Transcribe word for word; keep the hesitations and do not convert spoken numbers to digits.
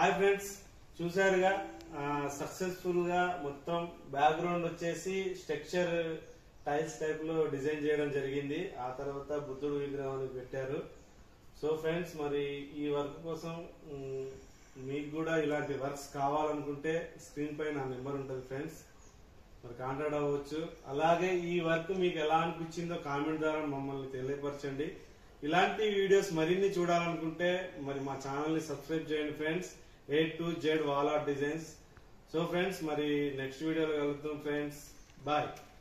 Hi friends, చూసారుగా successful గా మొత్తం బ్యాక్గ్రౌండ్ వచ్చేసి స్ట్రక్చర్ టైల్స్ టైప్ లో డిజైన్ చేయడం జరిగింది. ఆ తర్వాత బుద్ధుడు విగ్రహాన్ని పెట్టారు. సో ఫ్రెండ్స్, మరి ఈ వర్క్ కోసం మీకు కూడా ఇలాంటి వర్క్స్ కావాలనుకుంటే స్క్రీన్ పై నా నెంబర్ ఉంటుంది ఫ్రెండ్స్, మరి కాంటాక్ట్ అవ్వచ్చు. అలాగే ఈ వర్క్ మీకు ఎలా అనిపించిందో కామెంట్ ద్వారా మమ్మల్ని తెలియపరచండి. ఇలాంటి వీడియోస్ మరిన్ని చూడాలనుకుంటే మరి మా ఛానల్ ని సబ్స్క్రైబ్ చేయండి friends, A to Z wall art designs. So friends, మరి నెక్స్ట్ వీడియోలో కలుద్దాం ఫ్రెండ్స్, బాయ్.